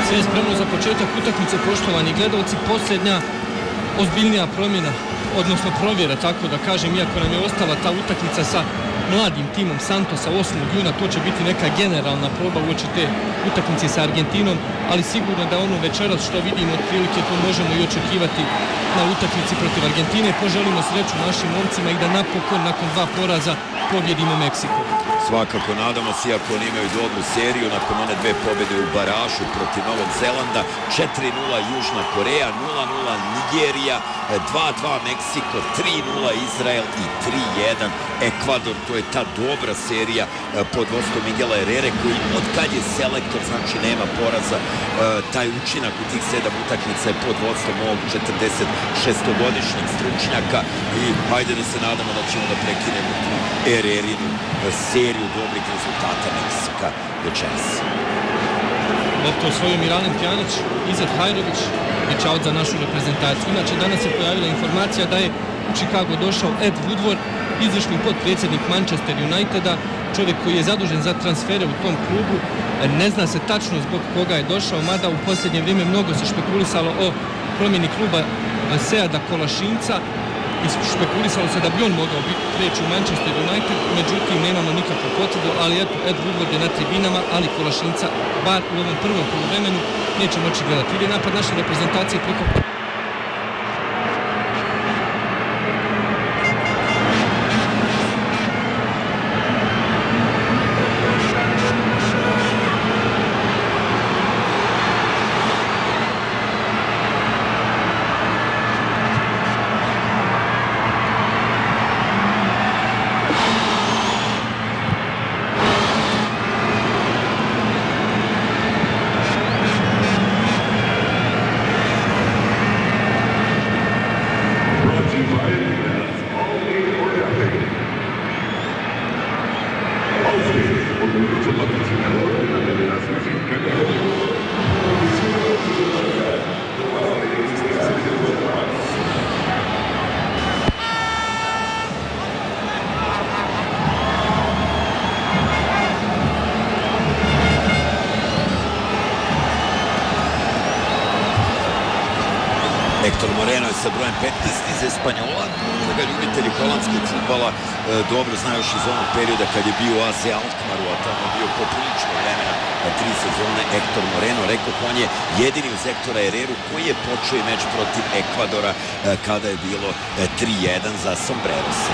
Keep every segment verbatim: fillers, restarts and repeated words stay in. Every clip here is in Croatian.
Sve je spremno za početak utakmice, poštovani gledalci. Posljednja ozbiljnija promjena, odnosno provjera, tako da kažem, iako nam je ostala ta utakmica sa mladim timom Santosa osmog juna, to će biti neka generalna proba uoči te utakmice sa Argentinom, ali sigurno da ono večeras što vidimo otprilike to možemo i očekivati na utakmici protiv Argentine. Poželimo sreću našim momcima i da napokon nakon dva poraza pobjedimo Meksiko. Svakako nadamo se, iako oni imaju dobru seriju nakon one dve pobjede u baražu protiv Novog Zelanda. Četiri nula Južna Koreja, nula nula Nigerija, dva dva Meksiko, tri nula Izrael i tri jedan Ekvador. To je ta dobra serija pod vodstvom Miguela Herrere, koji od kad je selektor, znači nema poraza. Taj učinak u tih sedam utakmica je pod vodstvom ovog četrdeset šestogodišnjeg stručnjaka i hajde da se nadamo da ćemo da prekinemo tu Herrerinu seriju dobrih rezultata Meksika večeras. Loptu osvojio Miralem Pjanić, Izet Hajrović je čaut za našu reprezentaciju. Inače, danas je pojavila informacija da je u Chicago došao Ed Woodward, izvršni potpredsjednik Manchester Uniteda, čovjek koji je zadužen za transfere u tom klubu. Ne zna se tačno zbog koga je došao, mada u posljednje vrijeme mnogo se špekulisalo o promjeni kluba Seada Kolašinca i špekulisalo se da bi on mogao prijeći u Manchester United, međutim nemamo nikakvu potvrdu, ali eto, Ed Woodward je na tribinama, ali Kolašinca bar u ovom prvom poluvremenu neće moći gledati. Ide napad naše reprezentacije preko... Hector Moreno je sa brojem petnaest iz Espanjola. Možda ga ljubitelji holandskog fudbala dobro znaju još iz onog perioda kad je bio u A Z Alkmaru, a tamo je bio poprilično vremena, tri sezone. Hector Moreno, rekao, on je jedini uz Hectora Herreru koji je počeo meč protiv Ekvadora kada je bilo tri jedan za Sombrerose.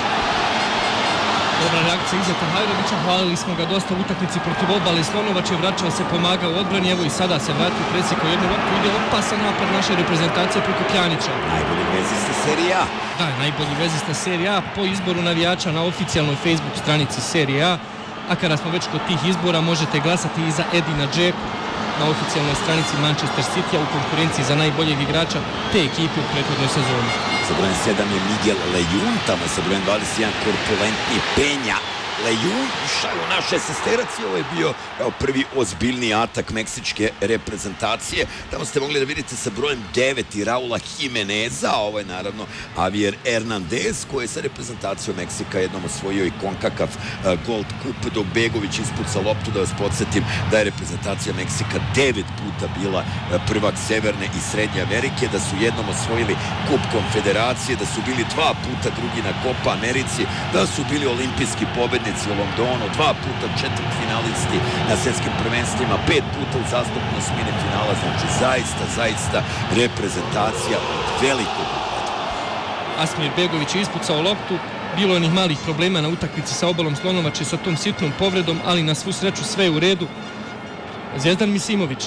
Dobra reakcija Izeta Hajrovića, hvalili smo ga dosta u utakmici protiv Obale Slonovač, je vraćao se, pomagao u odbrani, evo i sada se vratio, presjekao jednu loptu, ide opasan napad naše reprezentacije preko Pjanića. Najbolji vezista serija A. Da, najbolji vezista serija A po izboru navijača na oficijalnoj Facebook stranici serije A, a kada smo već kod tih izbora možete glasati i za Edina Džeku na oficijalnoj stranici Manchester City-a u konkurenciji za najboljeg igrača te ekipe u prethodnoj sezoni. Sa brojem sedam je Miguel Lejun, tamo sa brojem dvadeset jedan korpulentni Penja. Lejun ušao u naš šestesterac i ovo je bio prvi ozbiljni atak meksičke reprezentacije. Tamo ste mogli da vidite sa brojem devet i Raula Jimeneza, a ovo je naravno Javier Hernandez koji je sa reprezentacijom Meksika jednom osvojio i CONCACAF Gold Cup, dok Begović ispuca loptu. Da vas podsjetim da je reprezentacija Meksika devet puta bila prvak Severne i Srednje Amerike, da su jednom osvojili Kup Konfederacije, da su bili dva puta drugi na Copa Americi, da su bili olimpijski pobednici u Londonu, dva puta četvrtfinalisti na svjetskim prvenstvima, pet puta u zastupnoj osmini finala. Znači zaista, zaista reprezentacija od velikog ugleda. Asmir Begović je ispucao loptu, bilo je onih malih problema na utakmici sa Obalom Slonovač i sa tom sitnom povredom, ali na svu sreću sve je u redu. Zvijezdan Misimović.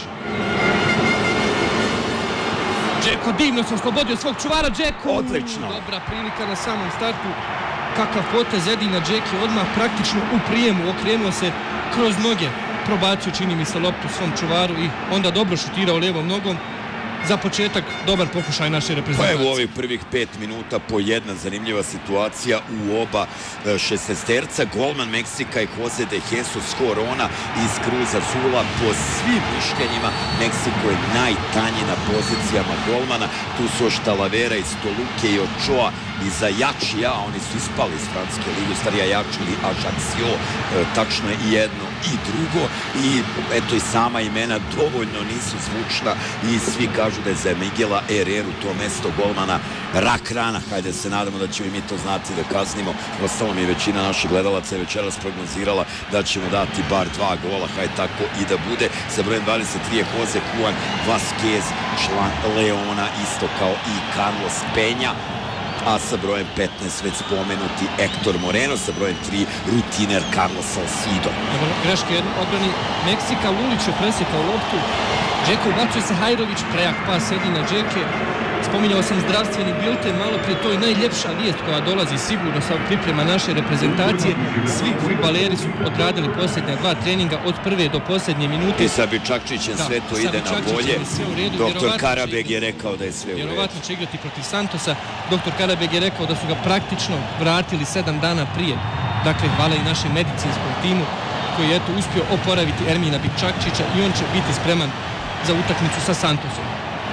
Džeko divno se oslobodio svog čuvara, Džeko! Odlično! Dobra prilika na samom startu. Kakav potez Edina Džeki, odmah praktično u prijemu, okrenuo se kroz noge, probacio, čini mi se, loptu svom čuvaru i onda dobro šutirao lijevom nogom. Za početak dobar pokušaj naše reprezentacije. Pa evo ovih prvih pet minuta po jedna zanimljiva situacija u oba šestesterca. Golman Meksika je Jose de Jesus Corona iz Cruz Azula. Po svim mišljenjima Meksiko je najtanji na pozicijama golmana. Tu su još Talavera iz Toluke i Ochoa i za Jačija, oni su ispali iz Francuske lige, u stvari Ajax ili Ajaccio, tačno je i jedno i drugo, i eto i sama imena dovoljno nisu zvučna i svi kažu da je za Miguela Herreru to mesto golmana rak rana. Hajde se nadamo da ćemo i mi to znati da kaznimo. Ostalo mi je većina naših gledalaca je večeras prognozirala da ćemo dati bar dva gola, hajde tako i da bude. Sa brojem dvadeset tri je Jose Juan Vazquez, član Leona, isto kao i Carlos Peña, a sa brojem petnaest već spomenuti Hector Moreno, sa brojem tri rutiner Carlos Salcido. Greška jedna odbrani Meksika, Lulić je presekao loptu, Džeko ubacuje se Hajrović, prejak pas sedi na Džeke. Spominjao sam zdravstveni bilten, malo prije, to je najljepša vijest koja dolazi sigurno sa priprema naše reprezentacije. Svi fudbaleri su odradili posljednja dva treninga od prve do posljednje minute. I sa Bičakčićem sve to ide na bolje. Doktor Karabeg je rekao da je sve u redu. Vjerovatno će igrati protiv Santosa. Doktor Karabeg je rekao da su ga praktično vratili sedam dana prije. Dakle, hvala i našem medicinskom timu koji je eto uspio oporaviti Ermina Bičakčića i on će biti spreman za utakmicu sa Santosom.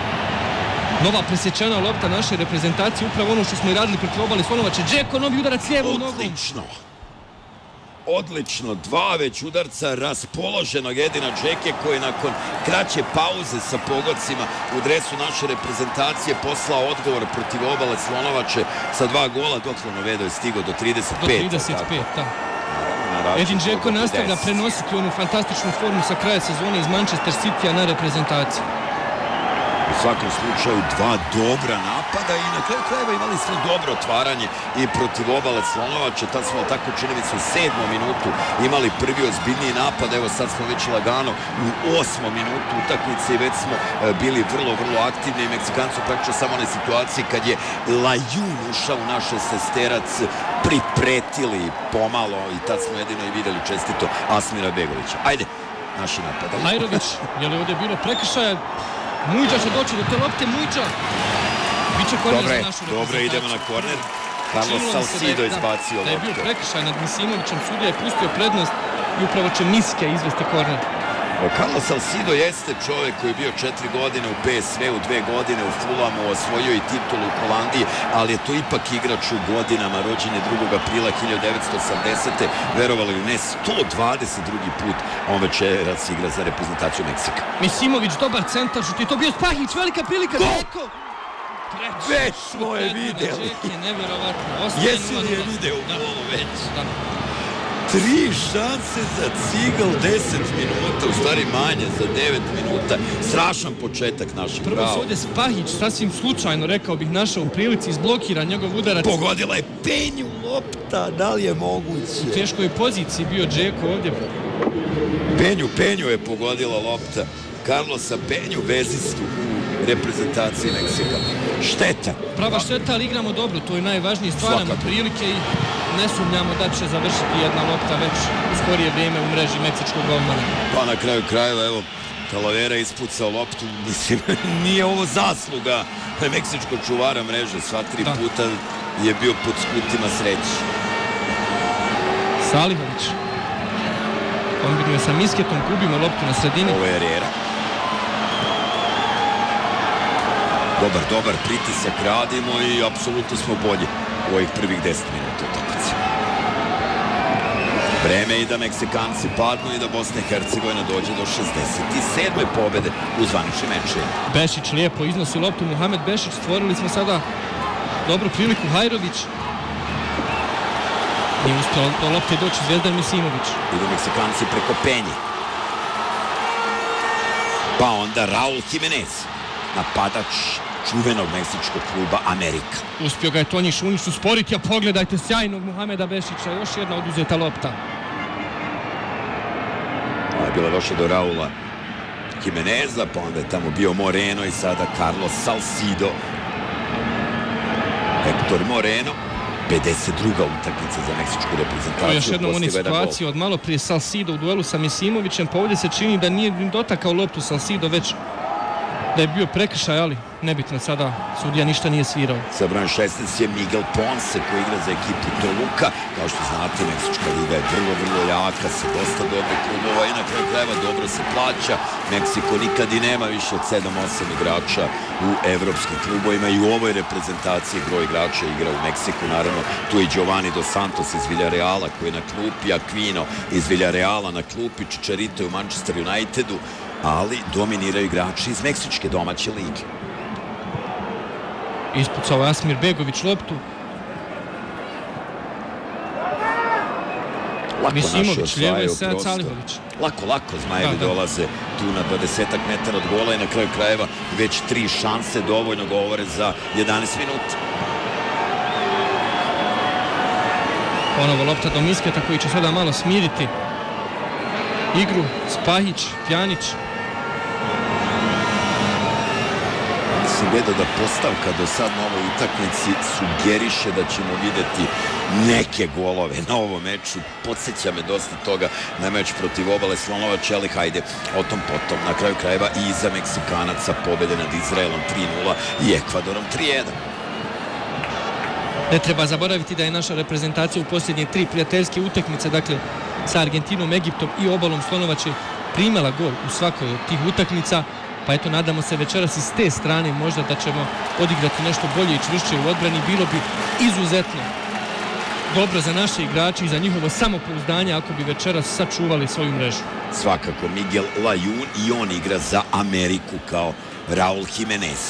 Nova presječena lopta naše reprezentacije, upravo ono što smo i radili protiv Obale Slonovače. Džeko, novi udarac lijevom nogom. Odlično. Odlično, dva već udarca raspoloženog Edina Džeke koji nakon kraće pauze sa pogodcima u dresu naše reprezentacije poslao odgovor protiv Obale Slonovače sa dva gola, dok Slonovedo je stigao do trideset pet. Do trideset pet, da. Edin Džeko nastavlja prenositi onu fantastičnu formu sa kraja sezone iz Manchester Citya na reprezentaciju. U svakom slučaju dva dobra napada i na kraju krajeva imali smo dobro otvaranje i protiv Obale Slonovače. Tad smo tako čini mi se u sedmom minutu imali prvi ozbiljniji napad. Evo sad smo već lagano u osmom minutu utakmice i već smo bili vrlo, vrlo aktivni. I Meksikanci su praktično samo na situaciji kad je Lajun ušao u naš šesterac pripretili pomalo i tad smo jedino i vidjeli čestito Asmira Begovića. Ajde, naši napadali. Hajrović, je li ovdje bilo prekršaja? Mujđa će doći do te lopte, Mujđa. Biće korner za našu reprezentaciju. Dobro, idemo na korner. Carlos Salcido izbacio loptu. Da je bio prekršaj nad Misimovićem, sudija je pustio prednost i upravo će Miske izvesti korner. Carlos Salcido jeste čovjek koji je bio četiri godine u P S V-u, dve godine u Fulamu, osvojio i titulu u Holandiji, ali je to ipak igrač u godinama, rođen je drugog aprila hiljadu devetsto osamdesete. Verovali ili ne, sto dvadeset drugi put on večeras igra za reprezentaciju Meksika. Misimović, dobar centar, šut je to bio Spahić, velika prilika, Džeko! Već smo je vidjeli. Jesi li je video u golu već? Tri šanse za Cigl, deset minuta, u stvari manje za devet minuta. Strašan početak naših pravo. Prvo se ovdje Spahić, sasvim slučajno, rekao bih, našao u prilici, izblokira njegov udarac. Pogodila je Penju lopta, da li je moguće? U teškoj poziciji bio Džeko ovdje. Penju, Penju je pogodila lopta. Carlosa Penju, vezistu u reprezentaciji Meksika. Šteta. Prava šteta, ali igramo dobro, to je najvažnije. Stvaramo prilike i ne sumnjamo da će završiti jedna lopta već u skorije vrijeme u mreži meksičkog golmana. Pa na kraju krajeva, evo, Talavera ispucao loptu. Mislim, nije ovo zasluga meksičkog čuvara mreže. Sva tri puta je bio pod skutima sreći. Salihović kombinuje sa Misketom, gubimo loptu na sredini. Ovo je Herrera. Dobar, dobar pritisak radimo i apsolutno smo bolji u ovih prvih deset minuta utakmice. Vreme i da Meksikanci padnu i da Bosna i Hercegovina dođe do šezdeset sedme pobjede u zvaničnim mečima. Bešić lijepo iznosi loptu, Muhamed Bešić, stvorili smo sada dobru priliku, Hajrović. Nije uspjelo do lopte doći Zvezdan Misimović. Idu Meksikanci preko Penje. Pa onda Raul Jimenez, napadač čuvenog meksičkog kluba Amerika. Uspio ga je Tonji Šunić usporiti, a pogledajte sjajnog Muhameda Bešića, još jedna oduzeta lopta. Ovo je bila došla do Raula Jimeneza, pa onda je tamo bio Moreno i sada Carlos Salcido. Hector Moreno, pedeset druga utakmica za meksičku reprezentaciju. To je još jednom oni situaciju od malo prije Salcido u duelu sa Misimovićem, pa ovdje se čini da nije dotakao loptu Salcido, već da je bio prekršaj, ali nebitno sada, sudija ništa nije svirao. Sa brojem šesnaest je Miguel Ponce koji igra za ekipu Toluca. Kao što znate, Meksička liga je vrlo, vrlo jaka, sa dosta dobrih klubova i na kraju krajeva dobro se plaća. Meksiko nikad i nema više od sedam osam igrača u evropskim klubovima i u ovoj reprezentaciji broj igrača igra u Meksiku. Naravno, tu je Giovanni Dos Santos iz Villareala koji je na klupi, Aquino iz Villareala na klupi, Chicharito u Manchester Unitedu, ali dominiraju igrači iz Meksičke domaće lige. Ispucao Asmir Begović loptu. Lako Misimović, lijevo je Sead Salihović. Lako, lako Zmajevi da, da. dolaze tu na dvadesetak metara od gola i na kraju krajeva već tri šanse dovoljno govore za jedanaest minuta. Ponovo lopta do Misketa koji će sada malo smiriti igru. Spahić, Pjanić. Mislim, Bedo, da postavka do sad na ovoj utakmici sugeriše da ćemo videti neke golove na ovom meču. Podsjeća me dosta toga na meč protiv Obale Slonovače, ali hajde, o tom potom. Na kraju krajeva i iza Meksikanaca pobede nad Izraelom tri nula i Ekvadorom tri jedan. Ne treba zaboraviti da je naša reprezentacija u posljednje tri prijateljske utakmice, dakle sa Argentinom, Egiptom i Obalom Slonovače, primala gol u svakoj od tih utakmica. Pa eto, nadamo se večeras iz te strane možda da ćemo odigrati nešto bolje i čvršće u odbrani. Bilo bi izuzetno dobro za naše igrače i za njihovo samopouzdanje ako bi večeras sačuvali svoju mrežu. Svakako, Miguel Layún i on igra za Ameriku kao Raul Jimenez.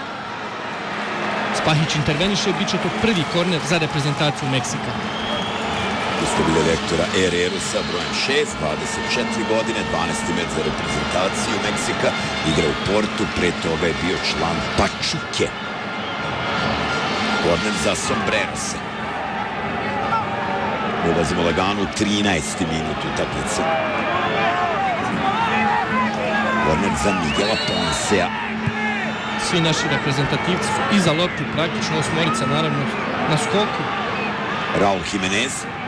Spahić interveniše, bit će to prvi korner za reprezentaciju Meksika. Postavili rektora Herreru sa brojem šest, dvadeset četiri godine, dvanaesti met za reprezentaciju Meksika. Igra u Portu, pre toga je bio član Pachuke. Korner za Sombrerose. Ulazimo lagano u trinaesti minut utakmice. Korner za Miguela Poncea. Svi naši reprezentativci su iza lopti, praktično osmorica naravno na skoku. Raul Jimenez.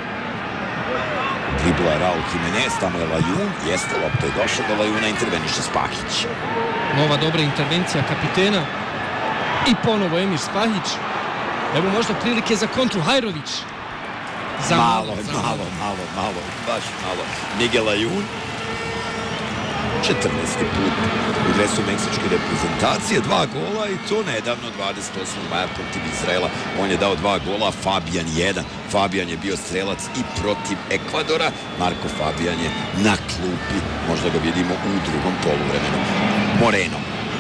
Dribla je Raul Jimenez, tamo je Layún, jeste, lopta je došla do Layuna, interveniše Spahić. Nova dobra intervencija kapitena i ponovo Emir Spahić. Evo možda prilike za kontru, Hajrović. Za malo, malo, malo, malo, malo, baš malo. Miguel Layún, četrnaesti put u dresu meksičke reprezentacije, dva gola i to nedavno, dvadeset osmog maja protiv Izraela. On je dao dva gola, Fabijan jedan. Fabijan je bio strelac i protiv Ekvadora. Marko Fabijan je na klupi, možda ga vidimo u drugom poluvremenu. Moreno.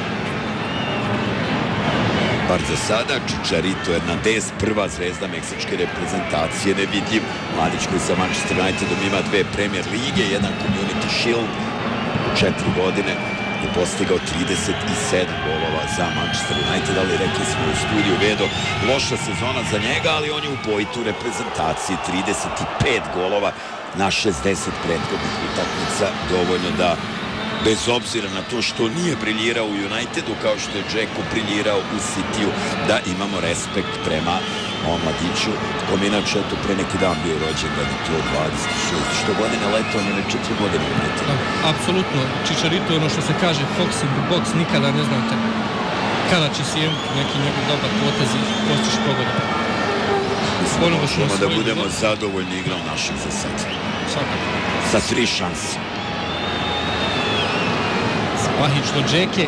Bar za sada, Chicharito Hernandez, prva zvezda meksičke reprezentacije, nevidljiv. Mladić koji sa Manchester Unitedom ima dve Premier lige, jedan Community Shield. Četiri godine je postigao trideset sedam golova za Manchester United, ali rekli smo u studiju, Vedo, loša sezona za njega, ali on je u bojitu reprezentaciji, trideset pet golova na šezdeset prethodnih utakmica, dovoljno da, bez obzira na to što nije briljirao u Unitedu, kao što je Džeko briljirao u Cityju, da imamo respekt prema ovom mladiću, kom inače to pre neki dan bio rođen, da je to dvadeset šest. Što godine leto, on je već četiri godine u Unitedu. Apsolutno, Chicharito je ono što se kaže Fox in the box, nikada ne znate kada će si neki njegov dobar potez i postići pogodak. Mislim, možemo da budemo zadovoljni igrom naših za sad. Svakako. Sa tri šanse. Spahić do Džeke.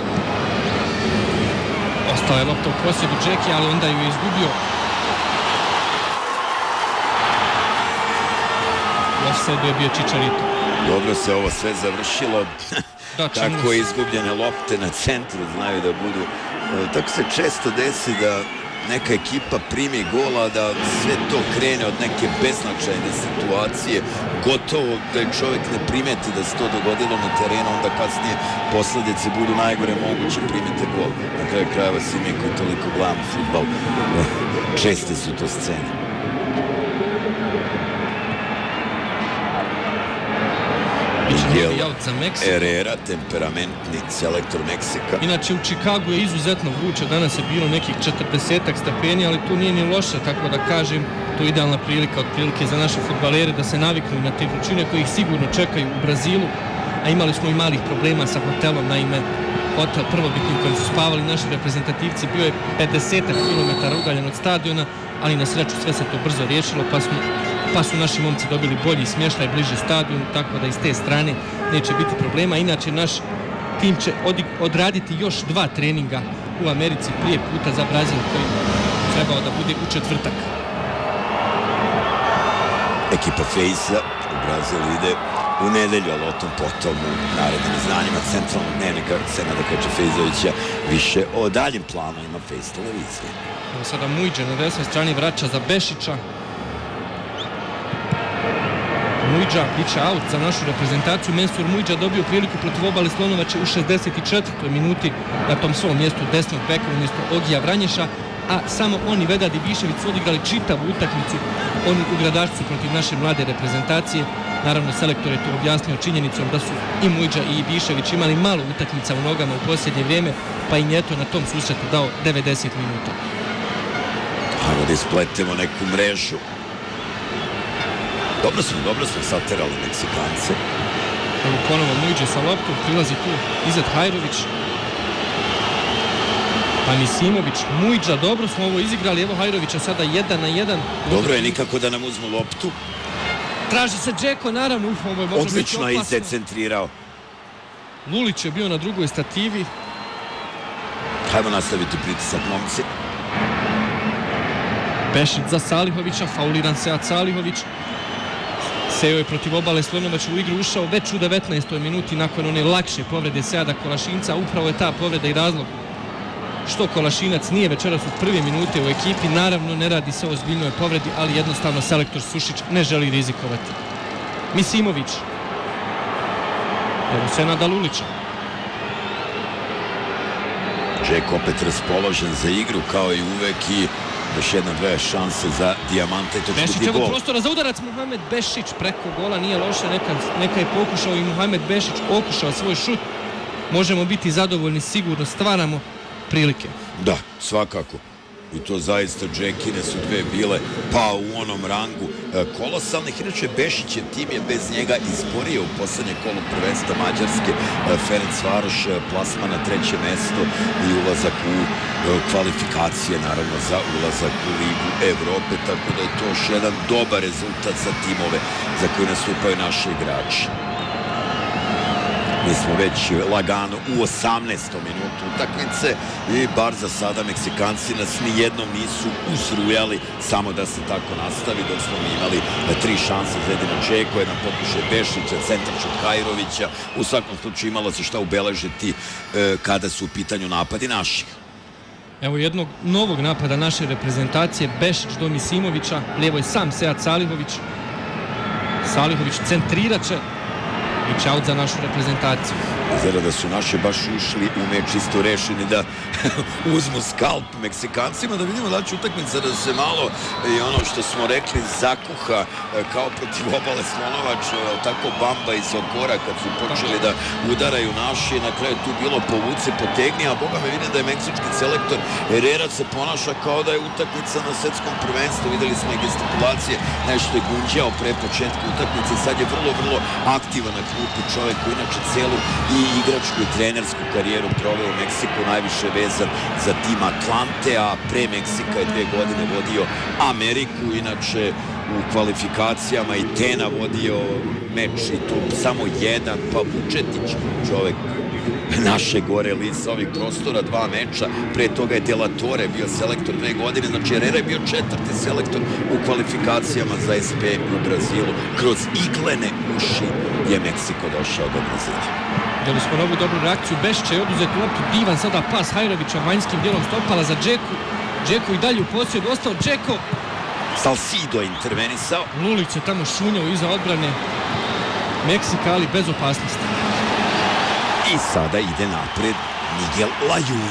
Ostao je lopta u posjedu Džeke, ali onda ju je izgubio. Offside je bio Chicharito. Dobro se ovo sve završilo. Da, tako izgubljene lopte na centru znaju da budu. Tako se često desi da neka ekipa primi gola, da sve to krene od neke beznačajne situacije, gotovo da je čovjek ne primeti da se to dogodilo na terenu, onda kasnije posljedice budu najgore moguće, primite gol. Na kraju krajeva svi mi koji toliko gledamo fudbal, česte su to scene. Miguel Herrera, temperamentni selektor Meksika. Inače u Čikagu je izuzetno vruće, danas je bilo nekih četrdesetak stepeni, ali tu nije ni loše, tako da kažem, to je idealna prilika otprilike za naše fudbalere da se naviknu na te vrućine koji ih sigurno čekaju u Brazilu, a imali smo i malih problema sa hotelom, naime hotel prvobitni u kojem su spavali naši reprezentativci bio je pedeset kilometara udaljen od stadiona, ali na sreću sve se to brzo riješilo, pa, smo, pa su naši momci dobili bolji smještaj bliže stadionu, tako da iz te strane neće biti problema. Inače, naš tim će odraditi još dva treninga u Americi prije puta za Brazil koji trebao da bude u četvrtak. Ekipa Fejsa u Brazil ide u nedelju, ali o tom potom u narednim izdanjima centralnog dnevnika Senada Kočefejzovića više o daljim planovima Fejs televizije. Evo sada Mujdža na desnoj strani vraća za Bešića. Mujdža bit će out za našu reprezentaciju. Mensur Mujdža dobio priliku protiv Obale Slonovače u šezdeset četvrtoj minuti na tom svom mjestu desnog beka umjesto Ogija Vranješa, a samo oni, Vedad i Bišević, su odigrali čitavu utakmicu oni u Gradačcu protiv naše mlade reprezentacije. Naravno, selektor je to objasnio činjenicom da su i Mujdža i Bišević imali malo utakmica u nogama u posljednje vrijeme, pa im je to na tom susretu dao devedeset minuta. Ajmo da ispletemo neku mrežu. Dobro smo, dobro smo saterali Meksikance. Evo ponovo Mujdža sa loptom, prilazi tu Izet Hajrović. Pa Misimović, Mujdža, dobro smo ovo izigrali, evo Hajrovića sada jedan na jedan. Dobro je, nikako da nam uzmu loptu. Traži se Džeko, naravno, uf, ovo je možda biti opasno. Odlično je Izet centrirao. Lulić je bio na drugoj stativi. Hajmo nastaviti pritisak, momci. Bešić za Salihovića, fauliran Sead Salihović. Seo je protiv Obale Slonovače u igru ušao već u devetnaestoj minuti nakon one lakše povrede Seada Kolašinca. Upravo je ta povreda i razlog što Kolašinac nije večeras u prve minute u ekipi. Naravno, ne radi se o ozbiljnoj povredi, ali jednostavno selektor Sušić ne želi rizikovati. Misimović. Evo Senada Lulića. Džeko opet raspoložen za igru, kao i uvek, i još jedna dve šanse za Dijamante. Bešić, evo prostora za udarac. Muhamed Bešić preko gola, nije loše, neka, neka je pokušao i Muhamed Bešić okušao svoj šut. Možemo biti zadovoljni, sigurno stvaramo prilike. Da, svakako. I to zaista Džekine su dve bile pa u onom rangu kolosalnih. Inače, Bešićev tim je bez njega izborio u poslednje kolo prvenstva Mađarske. Ferencvaroš plasma na treće mesto i ulazak u kvalifikacije, naravno, za ulazak u Ligu Evrope, tako da je to još jedan dobar rezultat za timove za koje nastupaju naši igrači. Mi smo već lagano u osamnaestom minutu utakmice i bar za sada Meksikanci nas nijednom nisu usrujali, samo da se tako nastavi, dok smo mi imali tri šanse za jedino Džeko, jedan pokušaj Bešića, centar šut Hajrovića. U svakom slučaju imalo se šta ubeležiti kada su u pitanju napadi naših. Evo jednog novog napada naše reprezentacije, Bešić do Misimovića, lijevo je sam Sead Salihović. Salihović centrirat će i čaut za našu reprezentaciju. Izgleda da su naše baš ušli u meč isto rešeni da uzmu skalp Meksikancima, da vidimo da će utakmica da se malo i ono što smo rekli zakuha kao protiv Obale Slonovače, tako Bamba i Sokora kad su počeli da udaraju naši, na kraju tu bilo povuci, potegni, a boga me vidim da je meksički selektor Herrera se ponaša kao da je utakmica na svetskom prvenstvu. Videli smo i gestikulacije, nešto je gunđao pre početka utakmice, sad je vrlo, vrlo aktivan na klupu, čovek koji inače celu i igračku i trenersku karijeru proveo u Meksiku, najviše vezan za tim Atlante, a pre Meksika je dve godine vodio Ameriku, inače u kvalifikacijama i Tena vodio meč i tu samo jedan, pa Vučetić, čovek naše gore lica ovih prostora, dva meča, pre toga je De La Torre bio selektor dve godine, znači Herrera je bio četvrti selektor u kvalifikacijama za S P u Brazilu. Kroz iglene uši je Meksiko došao do Brazila. Vidjeli smo novu dobru reakciju, Bešića je oduzet loptu, divan sada pas Hajrovića vanjskim dijelom stopala za Džeku. Džeku i dalje u posjedu, ostao Džeko. Salcido intervenisao. Lulić je tamo šunjao iza odbrane Meksika, ali bez opasnosti. I sada ide napred Miguel Layún.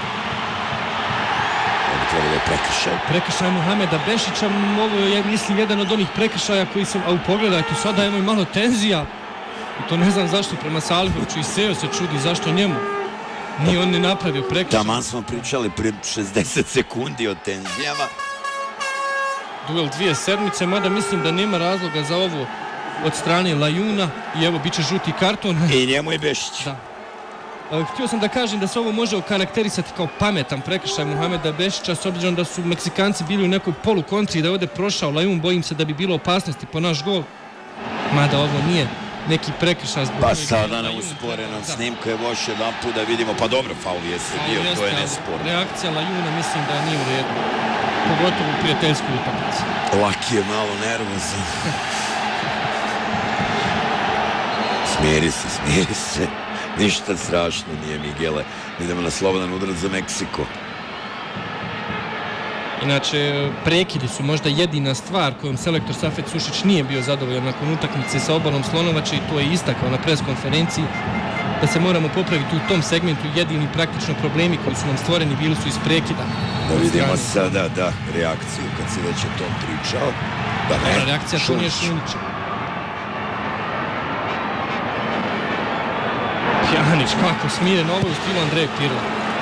Ovo treba da je prekršaj. Prekršaj Muhameda Bešića, ovo je, mislim, jedan od onih prekršaja koji se, a u pogledajte, sada evo i malo tenzija. I to ne znam zašto prema Salihoviću, i Seo se čudi zašto njemu. Nije on ne napravio prekršaj. Taman smo pričali pred šezdeset sekundi o tenzijama. Duel dvije sedmice, mada mislim da nema razloga za ovo od strane Layuna i evo bit će žuti karton. I njemu je Bešić. Da. Htio sam da kažem da se ovo može okarakterisati kao pametan prekršaj Muhameda Bešića, s obzirom da su Meksikanci bili u nekoj polukontri i da je ovdje prošao Lajun, bojim se da bi bilo opasnosti po naš gol. Mada ovo nije neki prekršaj zbog... Pa sada na usporenom snimku je još jedan put da vidimo, pa dobro, faul je se dio, to je nesporno. Reakcija Lajuna mislim da nije u redu, pogotovo u prijateljskoj utakmici. Laki je malo nervozan. Smijeri se, smijeri se. Ništa strašno nije, Miguele. Idemo na slobodan udarac za Meksiko. Inače, prekidi su možda jedina stvar kojom selektor Safet Sušić nije bio zadovoljan nakon utakmice sa Obalom Slonovača, i to je istakao na pres konferenciji, da se moramo popraviti u tom segmentu. Jedini praktično problemi koji su nam stvoreni bili su iz prekida. Da vidimo sada, da, reakciju kad se već o tom pričao. Da, ne, reakcija Tonija Šunića. Pjanić, kako smiren, ovo u stilu Andreja Pirla.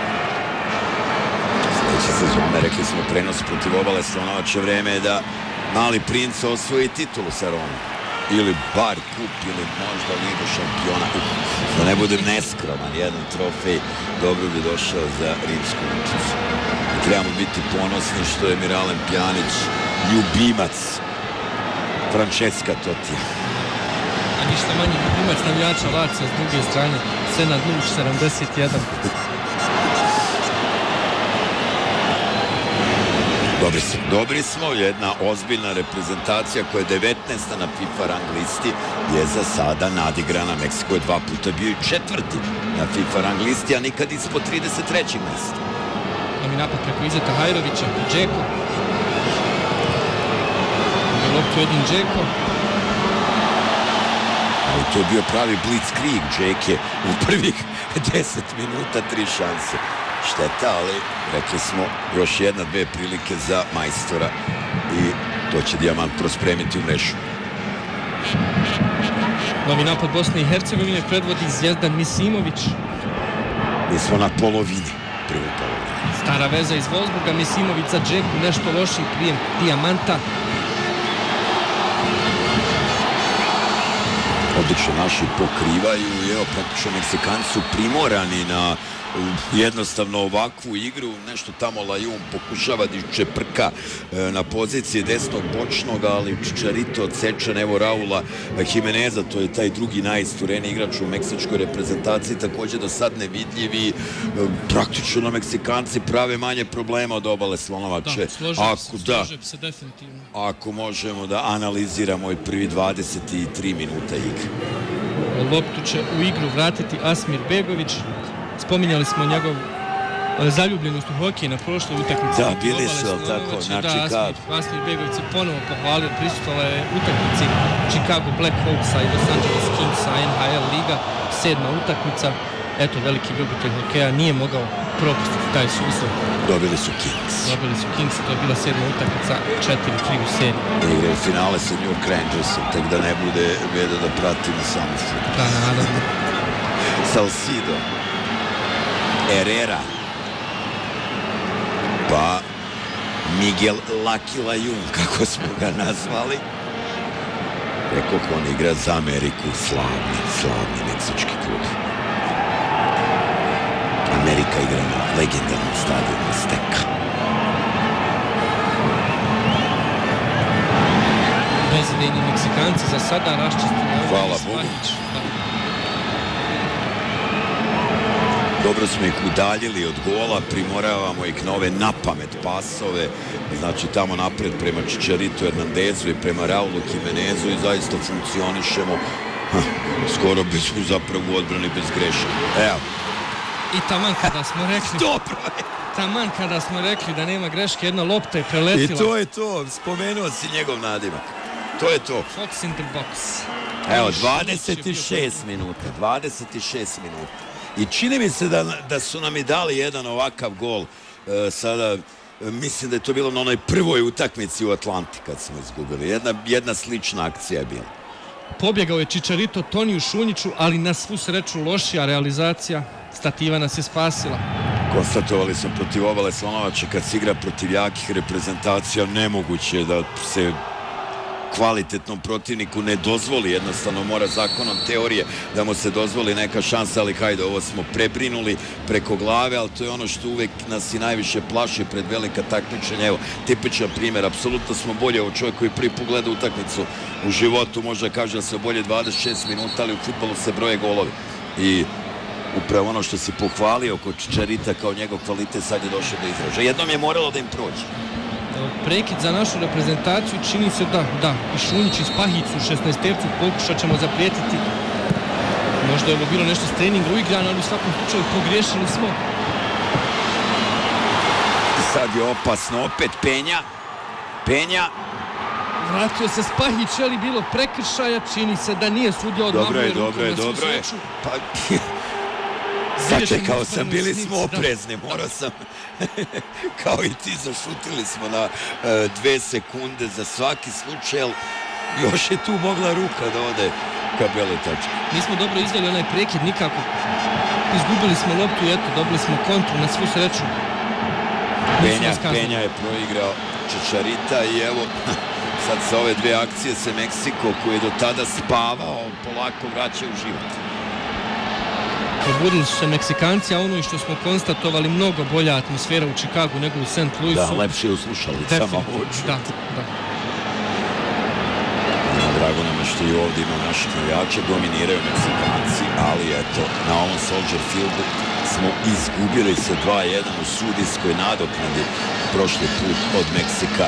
Sljedeće sezone, rekli smo, prenos protiv Obale Slonovača, vreme je da mali princ osvoji titulu sa Romom. Ili bar kup, ili možda ligu šampiona. Da ne budem neskroman, jedan trofej dobro bi došao za rimsku učicu. Trebamo biti ponosni što je Miralem Pjanić ljubimac Francesca Totija. A ništa manji ljubimac navijača Lazija s druge strane, Senad Luč sedamdeset jedan. Dobri smo, dobri smo, jedna ozbiljna reprezentacija koja je devetnaesta na FIFA rang listi, je za sada nadigrana. Meksiko je dva puta bio i četvrti na FIFA rang listi, a nikad ispod trideset trećeg mjesta. Novi napad preko Izeta Hajrovića, Džeko. Loptu jedin Džeko. Ali to je bio pravi blitzkrieg. Džeke u prvih deset minuta, tri šanse. Šteta, ali rekli smo još jedna, dve prilike za majstora i to će Dijamant prospremiti u mrežu. Novi napad Bosne i Hercegovine predvodi Zvijezdan Misimović. Mi smo na polovini prve polovine. Stara veza iz Wolfsburga, Misimović za Džeku, nešto lošiji prijem Dijamanta. Odlično naši pokrivaju i evo praktično Meksikanci su primorani na jednostavno ovakvu igru. Nešto tamo Lajun pokušava da čeprka na poziciji desnog bočnog, ali Čičarito odsečan. Evo Raula Jimeneza, to je taj drugi najistureniji igrač u meksičkoj reprezentaciji, također do sad nevidljivi. Praktično na Meksikanci prave manje problema od Obale Slonovače. Da, složio se, složio se definitivno. Ako možemo da analiziramo ovaj prvi dvadeset tri minuta igre. Loptu će u igru vratiti Asmir Begović. Spominjali smo njegov zaljubljenost u hokej na prošloj utakmici. Da, bili su, ali tako, na Chicago. Asmir Begović se ponovo pohvalio, prisustala je utakmici Chicago Blackhawksa i Los Angeles Kingsa, N H L liga, sedma utakmica. Eto, veliki ljubitelj hokeja nije mogao propustiti taj susret. Dobili su Kings. Dobili su Kings, to je bila sedma utakmica, četiri tri u seriji. Igre u finale sa New York Rangersom, tek da ne bude vedo da pratimo samo futbol. Da, naravno. Salcido. Herrera, pa Miguel Laki Lajun, kako smo ga nazvali. Rekao on igra za Ameriku, slavni, slavni meksički klub. Amerika igra na legendarnom stadionu Azteka. Bezidejni Meksikanci za sada raščistili. Hvala Bogu. Dobro smo ih udaljili od gola, primoravamo ih na ove napamet pasove, znači tamo napred prema Čičaritu Hernandezu i prema Raulu Jimenezu i zaista funkcionišemo skoro bez, zapravo u odbrani bez greške. Evo. I taman kada smo rekli... Dobro je. Taman kada smo rekli da nema greške, jedna lopta je preletila. I to je to, spomenuo si njegov nadimak. To je to. Fox in the box. Evo, dvadeset šest minuta, dvadeset šest minuta. I čini mi se da, da su nam i dali jedan ovakav gol. E, sada, mislim da je to bilo na onoj prvoj utakmici u Atlanti kad smo izgubili. Jedna, jedna slična akcija je bila. Pobjegao je Čičarito Toniju Šunjiću, ali na svu sreću lošija realizacija. Stativa nas je spasila. Konstatovali smo protiv Obale Slonovača kad se igra protiv jakih reprezentacija, nemoguće da se kvalitetnom protivniku ne dozvoli, jednostavno mora zakonom teorije da mu se dozvoli neka šansa, ali hajde, ovo smo prebrinuli preko glave, ali to je ono što uvek nas i najviše plaši pred velika takmičenja. Evo, tipičan primjer, apsolutno smo bolje, ovo čovjek koji prvi put gleda utakmicu u životu, možda kaže da se bolje dvadeset šest minuta, ali u fudbalu se broje golovi. I upravo ono što si pohvalio kod Čičarita kao njegov kvalitet sad je došao do izražaja. Jednom je moralo da im prođe. Prekid za našu reprezentaciju, čini se da, da, i Šunjić i Spahić u šesnaestercu, pokušat ćemo zaprijetiti. Možda je ovo bilo nešto s treninga uigrano, ali u svakom slučaju pogriješili smo. Sad je opasno, opet Penja. Penja. Vratio se Spahić, ali bilo prekršaja, čini se da nije sudio od Dobro je, dobro je, dobro je. Pa... Sačekao sam, bili smo oprezni, morao sam, kao i ti, zašutili smo na dve sekunde za svaki slučaj, još je tu mogla ruka da ode ka Beletaču. Nismo dobro izveli onaj prekid, nikako. Izgubili smo loptu i eto, dobili smo kontru na svu sreću. Penja, Penja je proigrao Čičarita i evo, sad sa ove dve akcije se Meksiko, koji je do tada spavao, polako vraća u život. Probudili su se Meksikanci, a ono i što smo konstatovali, mnogo bolja atmosfera u Čikagu nego u Saint Louisu. Da, lepše je u slušalicama oču. Da, da. Drago nam je što i ovdje ima naših navijača, dominiraju Meksikanci, ali eto, na ovom Soldier Fieldu smo izgubili se dva jedan u sudijskoj nadoknadi prošli put od Meksika.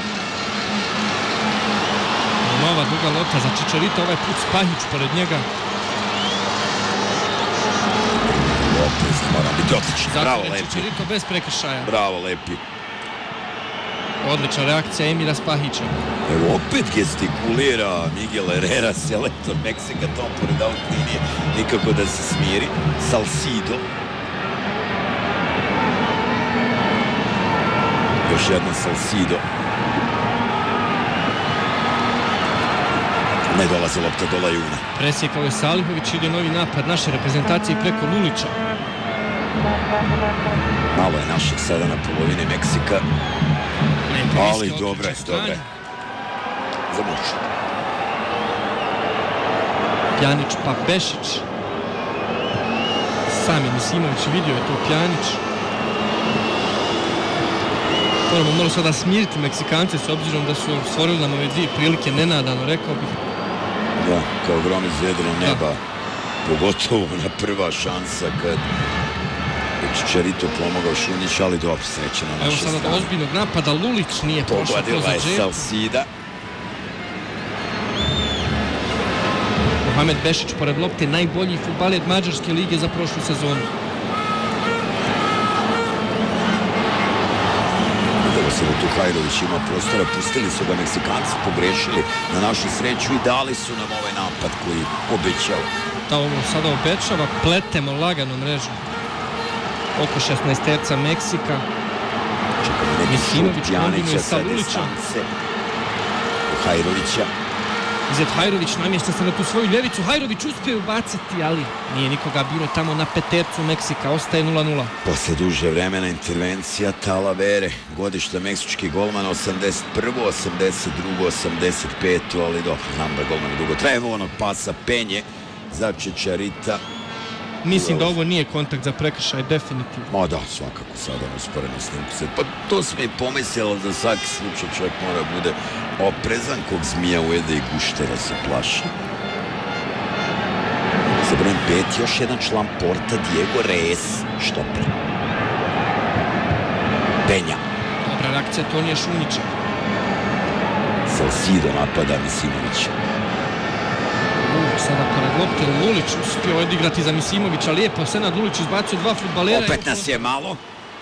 Nova duga lopta za Čičarita, ovaj put Spahić pored njega. Moram biti odličan. Bravo, Lepi. Čičarito bez prekršaja. Bravo, Lepi. Odlična reakcija Emira Spahića. Evo, opet gestikulira Miguel Herrera, selektor Meksika, tom pored out linije. Nikako da se smiri. Salcido. Još jedan Salcido. Ne dolazi lopta do Lajuna. Presjekao je Salihović, ide novi napad naše reprezentacije preko Lulića. Malo je našeg sada na polovini Meksika. Ali dobre, dobre. Zamuču. Pjanić pa Bešić. Sam je Misimović, vidio je to Pjanić. Moramo malo sada smiriti Meksikance s obzirom da su stvorili nam ove dvije prilike nenadano, rekao bih. Da, kao grom iz vedrog neba. Pogotovo na prva šansa kad Čičarito pomogao Šunjić, ali dobro, sreće na naše strane. Evo sada do ozbiljnog napada, Lulić nije prošao kroz Pogodila je Salcida. Mohamed Bešić pored lopte, najbolji fudbaler Mađarske lige za prošlu sezonu. Vidjelo se da tu Hajrović ima prostora, pustili su ga Meksikanci, pogrešili na našu sreću i dali su nam ovaj napad koji obećao. Da, ovo sada obećava, pletemo lagano mrežu. Oko šesnaesterca Meksika. Misimović kombinuje sa Lulićem. Hajrovića. Izet Hajrović namješta se na tu svoju ljevicu. Hajrović uspije ubaciti, ali nije nikoga bilo tamo na petercu Meksika. Ostaje nula nula. Posle duže vremena intervencija Talavere. Godišta meksički golman osamdeset prvo, osamdeset drugo, osamdeset peto ali dobro, znam da golman dugo traje. Evo onog pasa Penje za Čičarita. Mislim da ovo nije kontakt za prekršaj, definitivno. Ma da, svakako sada usporeno snimku. Pa to smo i pomislili, za svaki slučaj čovjek mora bude oprezan, kog zmija ujede i guštera se plaši. Za brojem pet još jedan član Porta, Diego Reyes, štoper. Penja. Dobra reakcija Tonija Šunjića. Salcido napada Misimovića. Sada pored lopte Lulić uspio odigrati za Misimovića lijepo. Senad Lulić izbacio dva fudbalera. Opet nas je malo.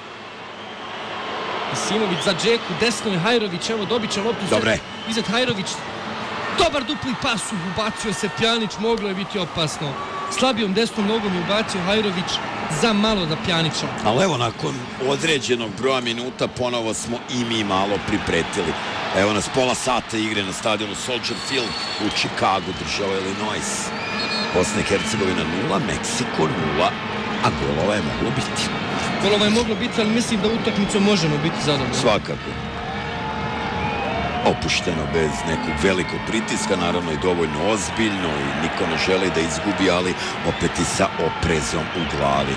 Misimović za Džeku, desno je Hajrović, evo dobit će loptu. Dobre. Izet Hajrović, dobar dupli pas, ubacio se Pjanić, moglo je biti opasno. Slabijom desnom nogom je ubacio Hajrović za malo za Pjanića. Ali evo, nakon određenog broja minuta ponovo smo i mi malo pripretili. Evo nas pola sata igre na stadionu Soldier Field u Čikagu, država Illinois. Bosna i Hercegovina nula, Meksiko nula, a golova je moglo biti. Golova je moglo biti, ali mislim da utakmicom možemo biti zadovoljni. Svakako. Opušteno bez nekog velikog pritiska, naravno i dovoljno ozbiljno i niko ne želi da izgubi, ali opet i sa oprezom u glavi.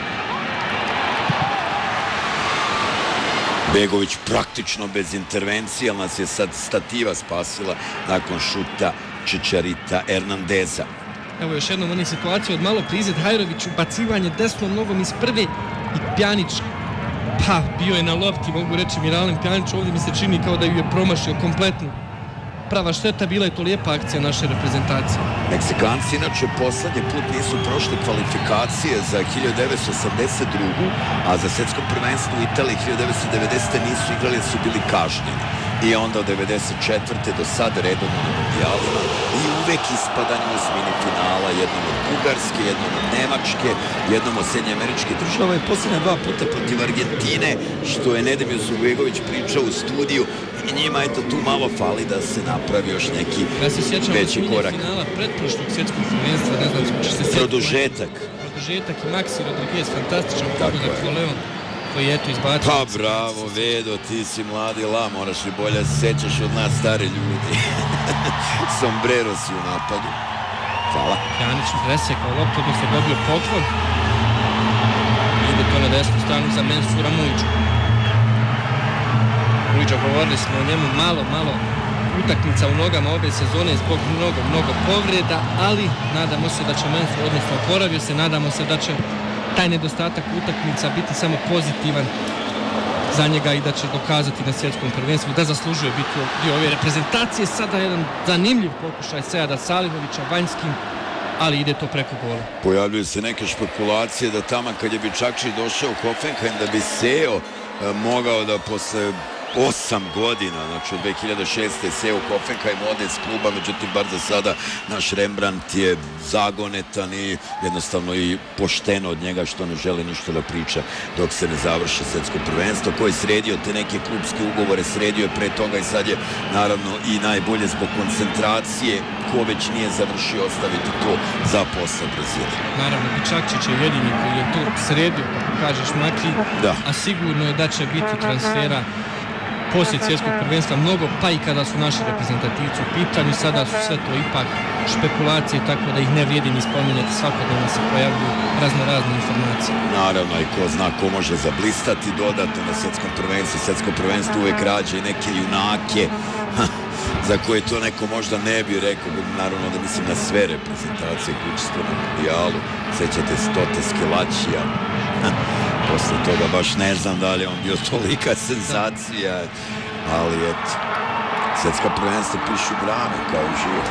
Begović praktično bez intervencije, ali nas je sad stativa spasila nakon šuta Čičarita Hernandeza. Evo još jednom oni situaciju od malo prizet Hajrović, ubacivanje desnom nogom iz prve i Pjanić, pa bio je na lopti, mogu reći Miralem Pjanić, ovdje mi se čini kao da ju je promašio kompletno. Prava šteta, bila je to lijepa akcija naše reprezentacije. Meksikanci inače poslednji put nisu prošli kvalifikacije za hiljadu devetsto osamdeset drugu. a za svjetsko prvenstvo u Italiji hiljadu devetsto devedesete nisu igrali, su bili kažnjeni. I onda od devedeset četvrte do sada redovno na mundijalima i uvek ispadanje u osmini finala, jednom od Bugarske, jednom od Nemačke, jednom od Sjedinjenih Američkih Država i posljednje dva puta protiv Argentine, što je Nedimir Subegović pričao u studiju, i njima eto tu malo fali da se napravi još neki ja se sjećam veći korak. Ja se sjećam finala pretprošlog svjetskog prvenstva, ne znam će se sjećati. Produžetak. Produžetak i Maxi Rodriguez, fantastičan pogodak Leon. koji je eto izbacio. Pa bravo, Vedo, ti si mladi la, moraš li bolje sećaš od nas stari ljudi. Sombrero si u napadu. Hvala. Pjanić presekao loptu, odnosno dobio poklon. Ide to na desnu stranu za Mensura Mujića. Mujića, govorili smo o njemu, malo, malo utakmica u nogama ove sezone zbog mnogo, mnogo povreda, ali nadamo se da će Mensur, odnosno oporavio se, nadamo se da će taj nedostatak utakmica biti samo pozitivan za njega i da će dokazati na svjetskom prvenstvu da zaslužuje biti dio ove reprezentacije. Sada jedan zanimljiv pokušaj Seada Salihovića vanjskim, ali ide to preko gola. Pojavljuju se neke špekulacije da tamo kad je Bičakši došao u Hoffenheim da bi Seo mogao da posle osam godina, znači od dve hiljade šeste Seo Hoffenheim ode iz kluba, međutim bar za sada naš Rembrandt je zagonetan i jednostavno i pošteno od njega što ne želi ništa da priča dok se ne završi svjetsko prvenstvo. Ko je sredio te neke klubske ugovore, sredio je pre toga i sad je naravno i najbolje zbog koncentracije. Ko već nije završio, ostaviti to za posle Brazila. Naravno, Bičakčić je jedini koji je tu sredio, kako kažeš Maki, da. A sigurno je da će biti transfera poslije svjetskog prvenstva mnogo, pa i kada su naši reprezentativci u pitanju. Sada su sve to ipak špekulacije, tako da ih ne vrijedi ni spominjati, svakodnevno se pojavljuju razno razne informacije. Naravno, i ko zna ko može zablistati dodatno na svjetskom prvenstvu. Svjetsko prvenstvo uvek rađe i neke junake za koje to neko možda ne bi rekao, naravno da mislim na sve reprezentacije koje učestvuju na mundijalu. Sjećate se Tote Skelačija, posle toga baš ne znam da li je on bio tolika senzacija, ali eto, svjetska prvenstva pišu brame kao i život.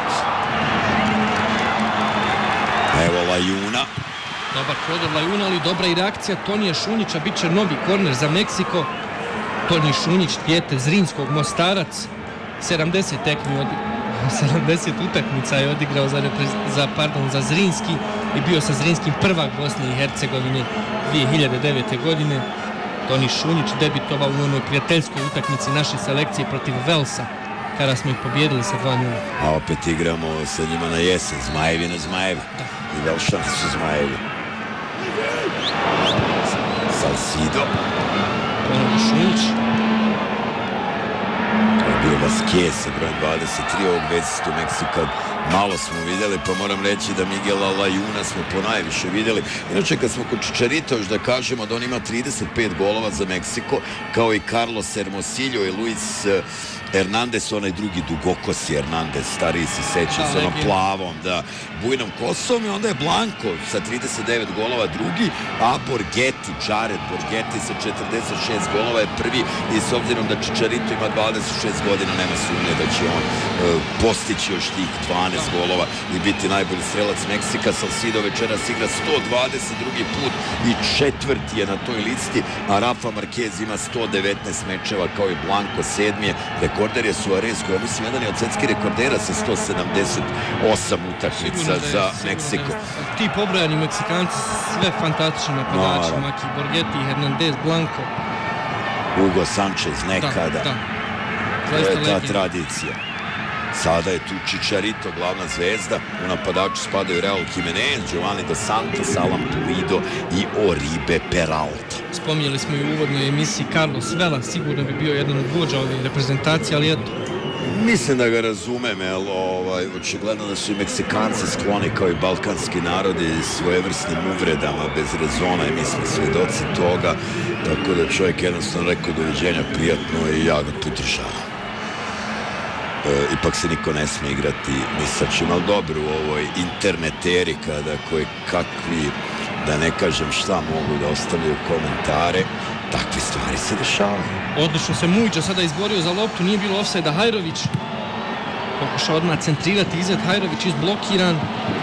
Evo Lajuna. Dobar prodor Lajuna, ali dobra i reakcija Tonija Šunjića, bit će novi korner za Meksiko. Tonji Šunjić, dijete Zrinskog, Mostarac, sedamdeset tekmi od sedamdeset utakmica je odigrao za, za, pardon, za Zrinski i bio sa Zrinskim prvak Bosne i Hercegovine dvije hiljade devete. godine. Toni Šunjić debitovao u onoj prijateljskoj utakmici naše selekcije protiv Velsa, kada smo ih pobjedili sa dva nula. A opet igramo sa njima na jesen, Zmajevi na Zmajevi. Da. I Velšani su Zmajevi. Salcido. Ponovno Šunjić. Bio Vasquez sa brojem dvadeset tri, ovog vezistu Meksika malo smo vidjeli, pa moram reći da Miguela Lajuna smo ponajviše vidjeli. Inače, kad smo kod Čičarita, još da kažemo da on ima trideset pet golova za Meksiko, kao i Carlos Hermosillo i Luis Hernandez, onaj drugi dugokosi Hernandez, stariji se seća s onom plavom, da, bujnom kosom, i onda je Blanco sa trideset devet golova drugi, a Borghetti, Jared Borghetti sa četrdeset šest golova je prvi, i s obzirom da Čičarito ima dvadeset šest godina, nema sumnje da će on uh, postići još tih dvanaest golova i biti najbolji strelac Meksika. Salcido večeras igra sto dvadeset drugi put i četvrti je na toj listi, a Rafa Marquez ima sto devetnaest mečeva kao i Blanco, sedmi je. Rekorder je Suarez, koja mislim jedan je od svetskih rekordera sa sto sedamdeset osam utakmica za Meksiko. Ti pobrojani Meksikanci sve fantastični napadači, no, Maki, Borghetti, Hernandez, Blanco, Hugo Sanchez nekada. Da, da. To je ta tradicija. Sada je tu Čičarito, glavna zvezda. U napadaču spadaju Raul Jimenez, Giovanni Dos Santos, Alan Pulido i Oribe Peralta. Spominjali smo i u uvodnoj emisiji Carlos Vela, sigurno bi bio jedan od vođa ove reprezentacije, ali eto, Mislim da ga razumem, jer ovaj, očigledno da su i Meksikanci skloni kao i balkanski narodi svojevrsnim uvredama bez rezona i mi smo svjedoci toga, tako da čovjek jednostavno rekao doviđenja, prijatno i ja ga podržavam. E, ipak se niko ne smije igrati ni sa čim, ali dobro u ovoj interneteri kada koje kakvi, da ne kažem šta, mogu da ostavljaju komentare, takve stvari se dešavaju. Odlično se Mujdža sada izborio za loptu, nije bilo ofsajda. Hajrović pokušao odmah centrirati, Izet Hajrović izblokiran.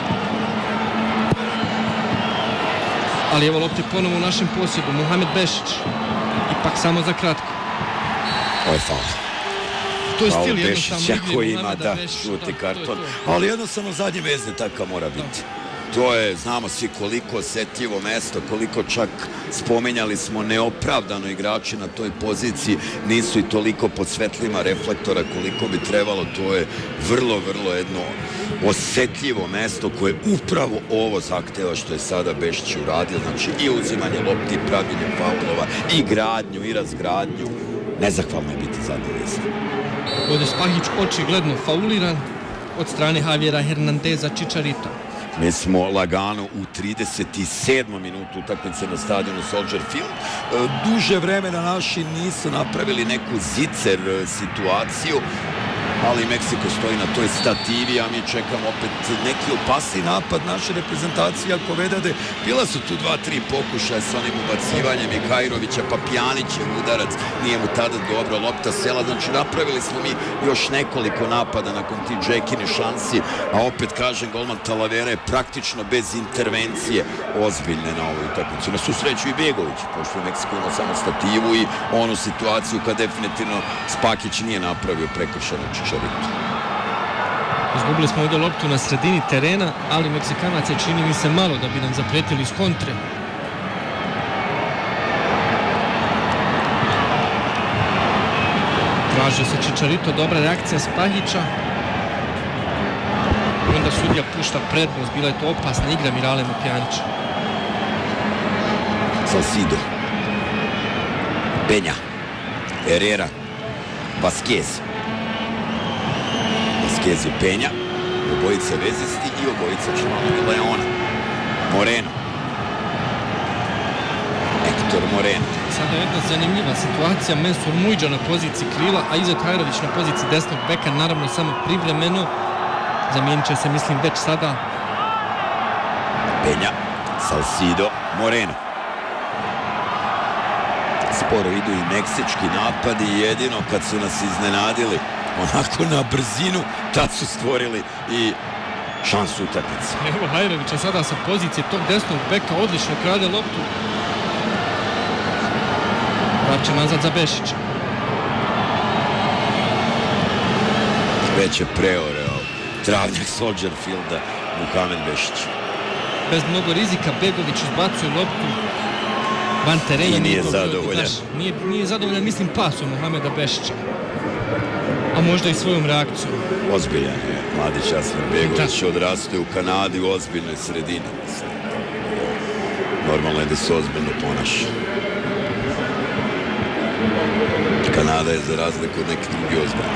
Ali evo lopte ponovo u našem posjedu, Muhamed Bešić. Ipak samo za kratko. Ovo je faul. To je stil jednostavno igre koji ima Muhameda da Bešića. žuti karton, ali jednostavno zadnji vezni takav mora biti. To je, znamo svi koliko osjetljivo mesto, koliko čak spominjali smo neopravdano igrači na toj poziciji, nisu i toliko pod svetlima reflektora koliko bi trebalo, to je vrlo, vrlo jedno osjetljivo mesto koje upravo ovo zahteva što je sada Bešić uradio, znači i uzimanje lopti, i pravljenje faulova, i gradnju, i razgradnju. Nezahvalno je biti zadnji vezni. Ovdje Spahić očigledno fauliran od strane Javiera Hernandeza Chicharita. Mi smo lagano u trideset sedmom minutu utakmice na stadionu Soldier Field. Duže vremena naši nisu napravili neku zicer situaciju, ali Meksiko stoji na toj stativi, a mi čekamo opet neki opasni napad naše reprezentacije. Ako vedade, bila su tu dva, tri pokušaja sa onim ubacivanjem i Hajrovića, pa Pjanićev udarac, nije mu tada dobro, lopta sela, znači napravili smo mi još nekoliko napada nakon ti Džekini šansi, a opet kažem, golman Talavera je praktično bez intervencije ozbiljne na ovoj utakmici. Na svu sreću i Begović, pošto je Meksiko imao samo stativu i onu situaciju kad definitivno Spahić nije napravio prekršajno Chicharito. Izgubili smo ovdje loptu na sredini terena, ali Meksikanac je, čini mi se, malo da bi nam zapretili iz kontre. Tražio se Chicharito, dobra reakcija Spahića. I onda sudija pušta prednost, bila je to opasna igra Miralema Pjanića. Salcido, Penja, Herrera, Vasquez. Vasquez i Penja, obojica vezisti i obojica članovi Leona. Moreno. Hector Moreno. Sada je jedna zanimljiva situacija, Mensur Mujdža na poziciji krila, a Izet Hajrović na poziciji desnog beka, naravno samo privremeno. Zamijenit će se, mislim, već sada. Penja, Salcido, Moreno. Sporo idu i meksički napadi, jedino kad su nas iznenadili onako na brzinu, tad su stvorili i šansu utakmice. Evo Hajrovića sada sa pozicije tog desnog beka, odlično krade loptu. Vraća nazad za Bešića. Već je preoreo travnjak Soldier Fielda Muhamed Bešić. Bez mnogo rizika Begović izbacuje loptu van terena. I nije zadovoljan. Nije, nije zadovoljan, mislim, pasom Muhameda Bešića. A možda i svojom reakcijom. Ozbiljan je mladi Jasmir Begović, odrastao u Kanadi u ozbiljnoj sredini. Normalno je da se ozbiljno ponaša. Kanada je za razliku od nekih drugi ozbiljni.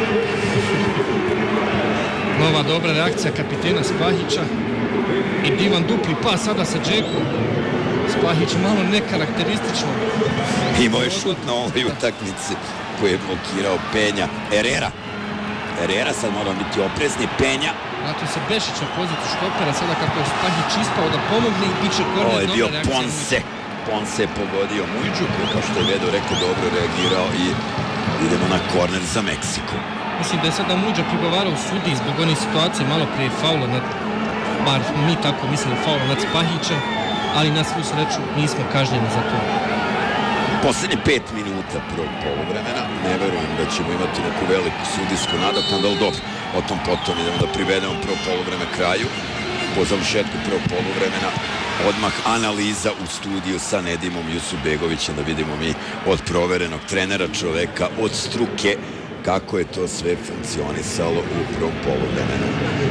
Nova dobra reakcija kapitena Spahića i divan dupli pas sada sa Džekom. Spahić malo nekarakteristično. Imao je šut na ovoj utakmici koji je blokirao Penja. Herrera. Herrera, sad moramo biti oprezni. Penja. Vratio se Bešić na poziciju štopera, sada kako je Spahić ispao da pomogne i bit će korner. Ovo je bio Ponce. Ponce je pogodio Mujdžu, koji, kao što je Vedo rekao, dobro reagirao i idemo na korner za Meksiko. Mislim da je sada Mujdža prigovarao sudi zbog onih situacije malo prije faula nad, bar mi tako mislili, faula nad Spahićem, ali na svu sreću nismo kažnjeni za to. Posljednje pet minuta prvog poluvremena, ne verujem da ćemo imati neku veliku sudijsku nadoknadu, ali dobro, o tom potom idemo da privedemo prvo poluvreme kraju. Po završetku prvog poluvremena odmah analiza u studiju sa Nedimom Jusubegovićem, da vidimo mi od proverenog trenera, čoveka, od struke, kako je to sve funkcionisalo u prvom poluvremenu.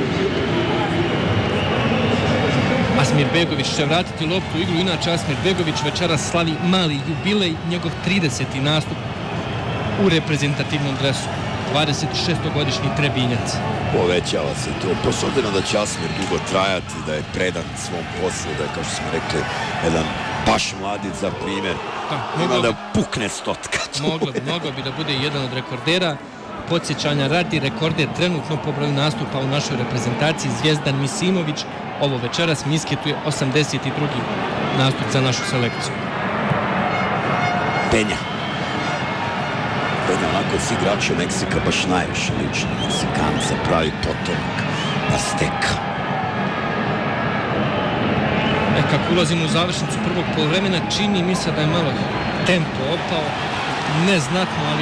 Asmir Begović će vratiti loptu u igru, inače Asmir Begović večeras slavi mali jubilej, njegov trideseti nastup u reprezentativnom dresu. dvadesetšestogodišnji Trebinjac. Povećava se to, pa s obzirom da će Asmir dugo trajati, da je predan svom poslu, da je, kao što smo rekli, jedan baš mladić za primjer, ima da pukne stotka. Moglo bi, moglo bi da bude jedan od rekordera. Podsjećanja radi, rekorder trenutno po broju nastupa u našoj reprezentaciji Zvijezdan Misimović. Ovo večeras misketuje osamdeset drugi nastup za našu selekciju. Penja. Penja onako s igrača Meksika baš najviše liči na Meksikanca, pravi potomak Azteka. E, kako ulazimo u završnicu prvog poluvremena, čini mi se da je malo tempo opao, neznatno, ali...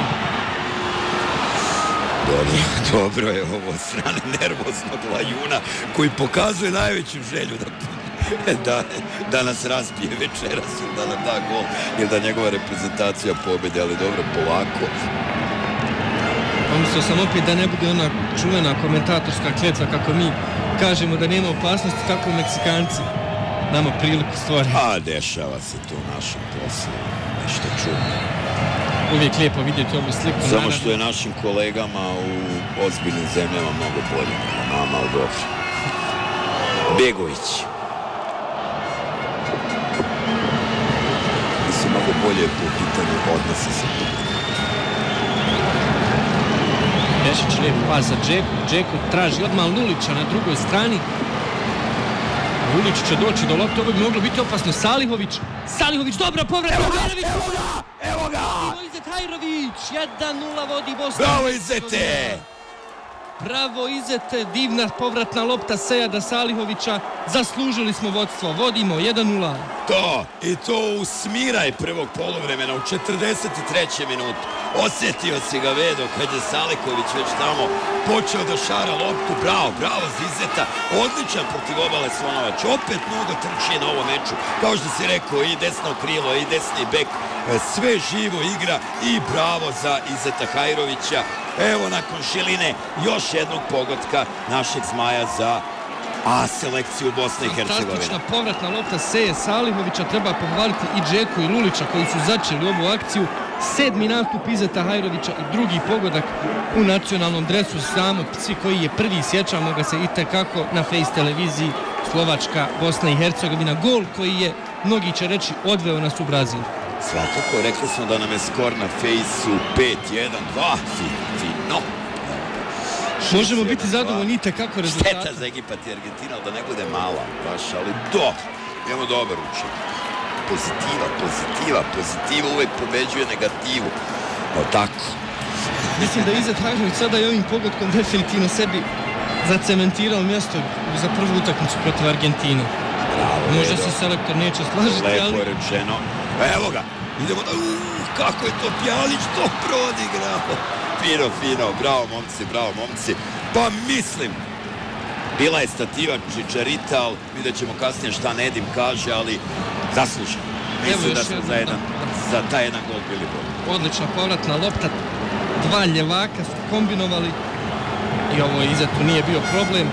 Dobro, dobro je ovo od strane nervoznog Lajuna, koji pokazuje najveću želju da, da, da nas razbije večeras ili da nam da gol ili da njegova reprezentacija pobedi, ali dobro, polako. Pomislio sam opet da ne bude ona čuvena komentatorska kletva kako mi kažemo da nema opasnosti, kako Meksikanci nama priliku stvore. A dešava se to u našem poslu, nešto čudno. Uvijek lijepo vidjeti ovu sliku. Samo naravno, što je našim kolegama u ozbiljnim zemljama mnogo bolje nego nama, ali dobro. Begović. Mislim, mnogo bolje po pitanju odnosa sa publikom. Bešić lijep pas za Džeku. Džeku traži odmah Lulića na drugoj strani. Lulić će doći do lopte, ovo bi moglo biti opasno. Salihović, Salihović, dobra povreda. Evo ga, evo ga, evo ga! Evo Izet Hajrović, jedan nula vodi Bosna. Bravo Izete! Bravo Izete, divna povratna lopta Sejada Salihovića. Zaslužili smo vodstvo, vodimo jedan nula. To, i to u smiraj prvog poluvremena u četrdeset trećoj minutu. Osjetio si ga Vedo kad je Saliković već tamo počeo da šara loptu. Bravo, bravo Zizeta. Odličan protiv obale Slonovač. Opet mnogo trči na ovom meču. Kao što si rekao, i desno krilo i desni bek. Sve živo igra i bravo za Izeta Hajrovića. Evo nakon šiline još jednog pogotka našeg Zmaja za A selekciju Bosne i Hercegovine. Fantastična povratna lopta Seje Salihovića, treba pohvaliti i Džeku i Lulića koji su začeli ovu akciju. Sedmi nastup Izeta Hajrovića i drugi pogodak u nacionalnom dresu. Samo svi koji je prvi, sjećamo ga se itekako na Face televiziji Slovačka, Bosna i Hercegovina. Gol koji je, mnogi će reći, odveo nas u Brazil. Svakako, rekli smo da nam je skor na Face-u pet jedan dva, fino. Možemo biti zadovoljni itekako rezultata. Šteta za Egipat i Argentina, da ne bude mala baš, ali dobro. Imamo dobar učin. Pozitiva, pozitiva, pozitiva uvek pobeđuje negativu. O tako. Mislim da je Izet Hajrović sada i ovim pogodkom definitivno sebi zacementirao mjesto za prvu utakmicu protiv Argentine. Bravo, možda se selektor neće slažiti, ali... Lepo je rečeno. Evo ga, idemo da... Uuu, kako je to Pjanić to prodigrao. Fino, fino, bravo momci, bravo momci. Pa mislim, bila je stativa Čičarita, ali vidjet ćemo kasnije šta Nedim kaže, ali zasluženo. Mislim da smo za, jedan, za taj jedan gol bili bolji. Odlična povratna lopta, dva ljevaka su kombinovali i ovo Izetu nije bio problem.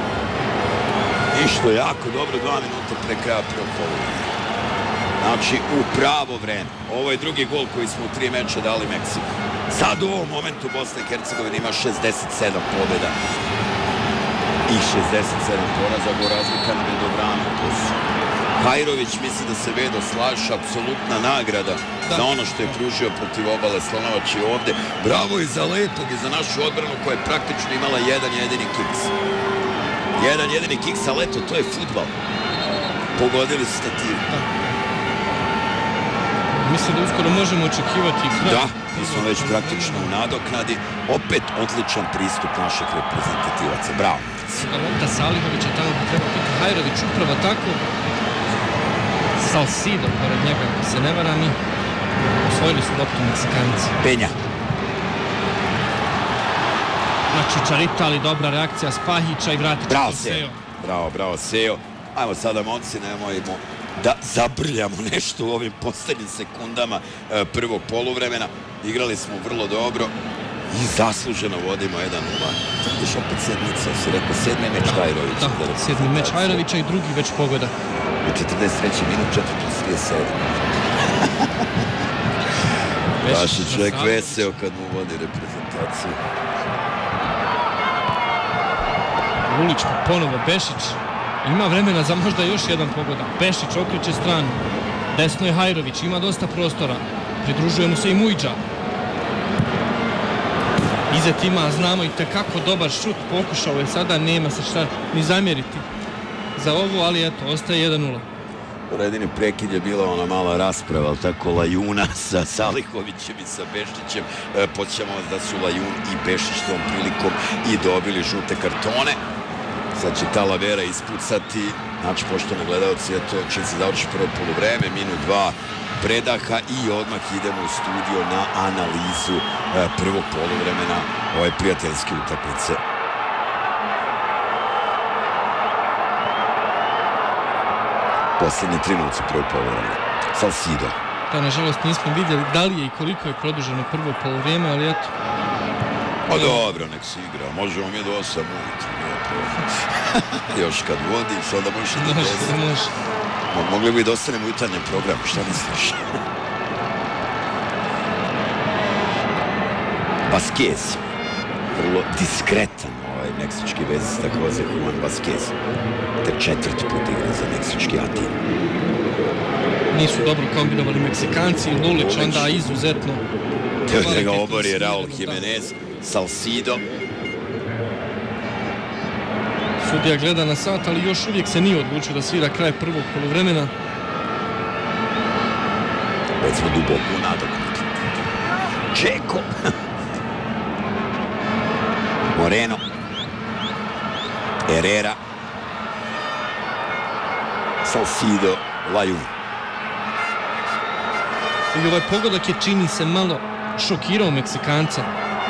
Išlo jako dobro, dva minuta pre kraja prvog poluvremena. Znači, u pravo vreme. Ovo je drugi gol koji smo u tri meča dali Meksiku. Sad u ovom momentu Bosna i Hercegovina ima šezdeset sedam pobjeda i šezdeset sedam poraza, go razlika nam je dobrano. Hajrović misli da se Vedo slaže, apsolutna nagrada da. Za ono što je pružio protiv obale Slonovač i ovde. Bravo i za Lepog i za našu odbranu koja je praktično imala jedan jedini kiks. Jedan jedini kiks, ali eto, to je fudbal. Pogodili su stativu. Mislim da uskoro možemo očekivati kraj. Da, mi smo već praktično u nadoknadi. Opet odličan pristup naših reprezentativaca. Bravo. Lopta Salihovića, tamo bi treba biti Hajrović, upravo tako. Salcido pored njega, ako se ne varam, i osvojili su loptu Meksikanci. Penja. Znači Čarita, ali dobra reakcija Spahića i vratit će to Seo. Bravo, bravo Seo. Ajmo sada, momci, nemojmo da zabrljamo nešto u ovim posljednjim sekundama prvog poluvremena. Igrali smo vrlo dobro i zasluženo vodimo jedan nula. Vidiš opet sedmica, si rekao, sedmi meč Hajrovića. Da, sedmi meč Hajrovića i drugi već pogoda. U četrdeset trećoj minut, četvrto trideset sedam. Baš je čovjek veseo kad mu vodi reprezentaciju. Lulić pa ponovo Bešić. Ima vremena za možda još jedan pogodak. Bešić okreće stranu. Desno je Hajrović, ima dosta prostora. Pridružuje mu se i Mujdža. Izet ima, znamo, i tekako dobar šut. Pokušao je sada, nema se šta ni zamjeriti za ovo, ali eto, ostaje jedan nula. Jedini prekid je bila ona mala rasprava, ali tako, Lajuna sa Salihovićem i sa Bešićem. E, Podsjećamo vas da su Lajun i Bešić tom prilikom i dobili žute kartone. Sad će ta lavera ispucati. Znači, poštovani gledalci, eto, će se završiti prvo poluvreme, minut dva predaha i odmah idemo u studio na analizu e, prvog poluvremena ove prijateljske utakmice. Posljednje tri minuta prvo poluvreme. Salcido. Da, nažalost, nismo vidjeli da li je i koliko je produženo prvo poluvrijeme, ali eto. Pa dobro, nek se igra. Možemo mi do osam ujutru. Još kad vodiš, onda možeš i do deset. Može. Mogli bi da ostanemo u jutarnjem programu, šta misliš? Vazquez. Vrlo diskretan ovaj meksički vezista Jose Juan Vazquez. Te četvrti put igra za meksički Atin. Nisu dobro kombinovali Meksikanci, Lulić onda izuzetno. Te ga obori Raul Jimenez, Salcido. Sudija gleda na sat, ali još uvijek se nije odlučio da svira kraj prvog poluvremena. Već smo duboko u nadoknut. Čeko. Moreno. Herrera. Salcido. Lajun. I ovaj pogodak je, čini se, malo šokirao Meksikanca.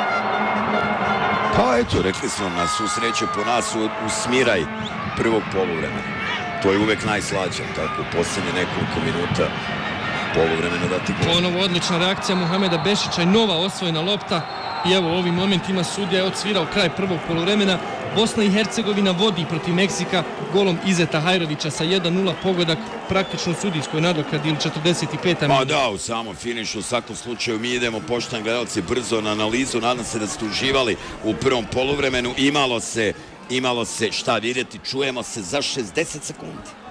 Pa eto, rekli smo, na svu sreću po nas usmiraj prvog poluvremena. To je uvek najslađe, tako, u posljednje nekoliko minuta poluvremena dati gol. Ponovo odlična reakcija Muhameda Bešića i nova osvojena lopta. I evo, u ovim momentima sudija je odsvirao kraj prvog poluvremena. Bosna i Hercegovina vodi protiv Meksika golom Izeta Hajrovića sa jedan nula, pogodak praktično sudijskoj nadoknadi ili četrdeset peta minuta. Pa da, u samom finišu, u svakom slučaju mi idemo, poštovani gledalci, brzo na analizu. Nadam se da ste uživali u prvom poluvremenu. Imalo se, imalo se šta vidjeti. Čujemo se za šezdeset sekundi.